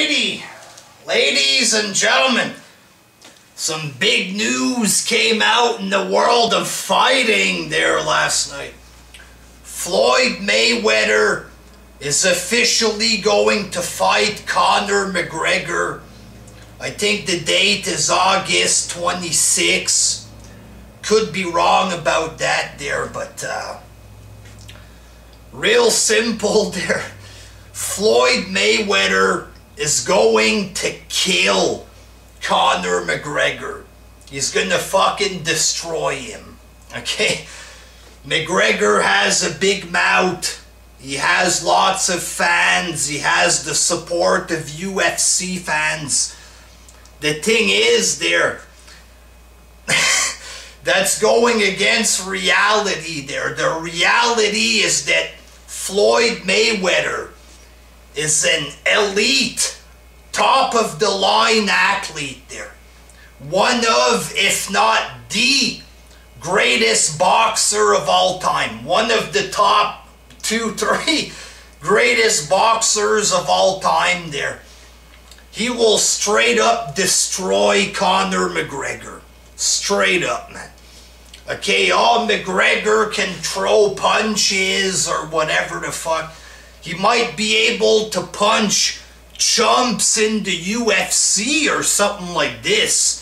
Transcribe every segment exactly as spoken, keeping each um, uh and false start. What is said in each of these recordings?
Alrighty, ladies and gentlemen, some big news came out in the world of fighting there last night. Floyd Mayweather is officially going to fight Conor McGregor. I think the date is August twenty-sixth. Could be wrong about that there, but uh, real simple there. Floyd Mayweather is going to kill Conor McGregor. He's gonna fucking destroy him. Okay? McGregor has a big mouth. He has lots of fans. He has the support of U F C fans. The thing is there, that's going against reality there. The reality is that Floyd Mayweather is an elite, top of the line athlete there. One of, if not the greatest boxer of all time. One of the top two, three greatest boxers of all time there. He will straight up destroy Conor McGregor. Straight up, man. Okay, all McGregor can throw punches or whatever the fuck. He might be able to punch chumps in the U F C or something like this.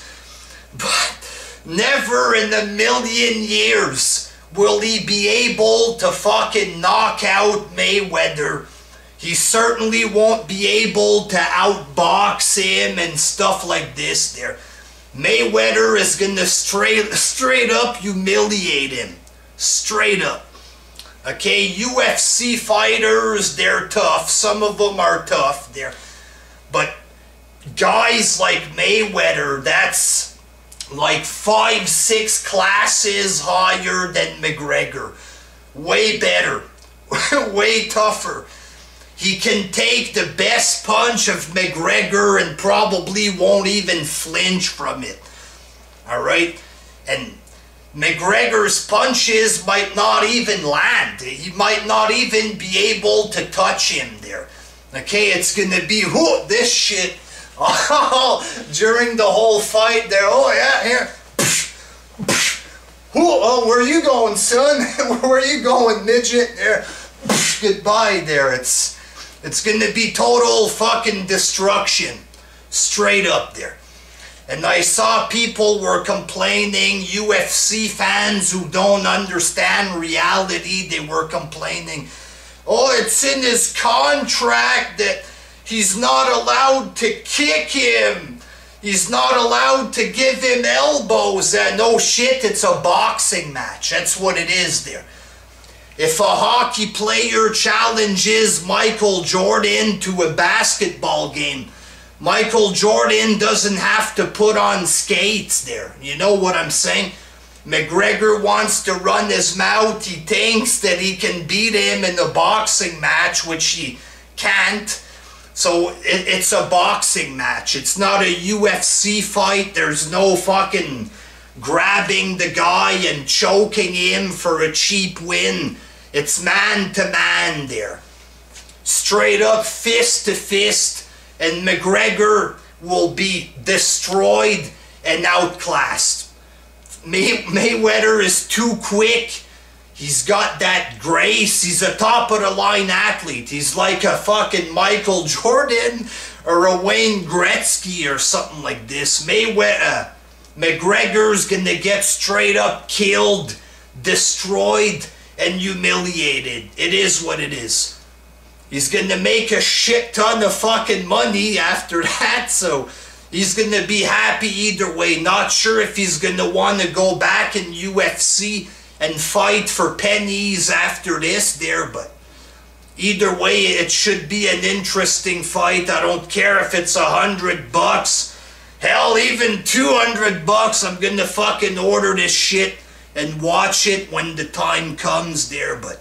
But never in a million years will he be able to fucking knock out Mayweather. He certainly won't be able to outbox him and stuff like this there. Mayweather is gonna straight, straight up humiliate him. Straight up. Okay, U F C fighters, they're tough. Some of them are tough there. But guys like Mayweather, that's like five, six classes higher than McGregor. Way better. Way tougher. He can take the best punch of McGregor and probably won't even flinch from it. Alright? And McGregor's punches might not even land. He might not even be able to touch him there. Okay, it's gonna be, whoo, this shit. Oh, during the whole fight there. Oh yeah, here. Whoo, oh, where are you going, son? Where are you going, midget? There. Goodbye there. It's it's gonna be total fucking destruction. Straight up there. And I saw people were complaining, U F C fans who don't understand reality, they were complaining, oh, it's in his contract that he's not allowed to kick him. He's not allowed to give him elbows. Uh, no shit, it's a boxing match. That's what it is there. If a hockey player challenges Michael Jordan to a basketball game, Michael Jordan doesn't have to put on skates there. You know what I'm saying? McGregor wants to run his mouth. He thinks that he can beat him in a boxing match, which he can't. So it, it's a boxing match. It's not a U F C fight. There's no fucking grabbing the guy and choking him for a cheap win. It's man to man there. Straight up fist to fist. And McGregor will be destroyed and outclassed. May Mayweather is too quick. He's got that grace. He's a top of the line athlete. He's like a fucking Michael Jordan or a Wayne Gretzky or something like this. Mayweather, McGregor's gonna get straight up killed, destroyed, and humiliated. It is what it is. He's gonna make a shit ton of fucking money after that, so he's gonna be happy either way. Not sure if he's gonna want to go back in U F C and fight for pennies after this there, but either way, it should be an interesting fight. I don't care if it's a hundred bucks. Hell, even two hundred bucks, I'm gonna fucking order this shit and watch it when the time comes there, but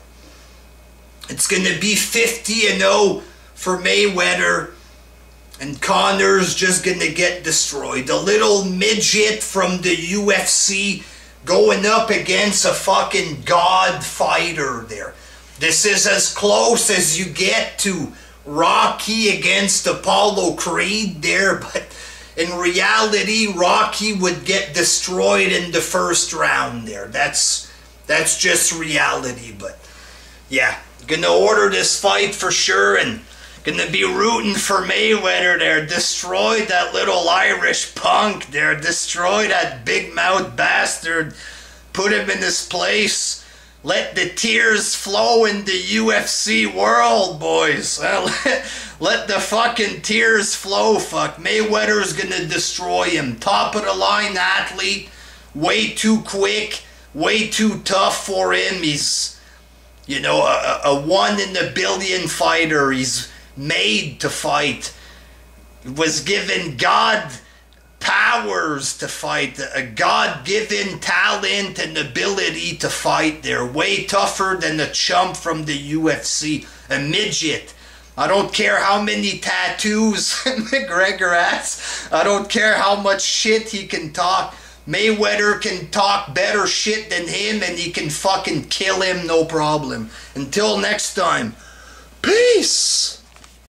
it's gonna be fifty and oh for Mayweather, and Conor's just gonna get destroyed. A little midget from the U F C going up against a fucking god fighter there. This is as close as you get to Rocky against Apollo Creed there, but in reality, Rocky would get destroyed in the first round there. That's that's just reality. But yeah, gonna order this fight for sure, and gonna be rooting for Mayweather there. Destroy that little Irish punk there. Destroy that big mouth bastard. Put him in his place. Let the tears flow in the U F C world, boys. Let, let the fucking tears flow, fuck. Mayweather's gonna destroy him. Top of the line athlete. Way too quick. Way too tough for him. He's, you know, a, a one in a billion fighter. He's made to fight. Was given God powers to fight, a God-given talent and ability to fight. They're way tougher than the chump from the U F C, a midget. I don't care how many tattoos McGregor has. I don't care how much shit he can talk. Mayweather can talk better shit than him, and he can fucking kill him, no problem. Until next time, peace!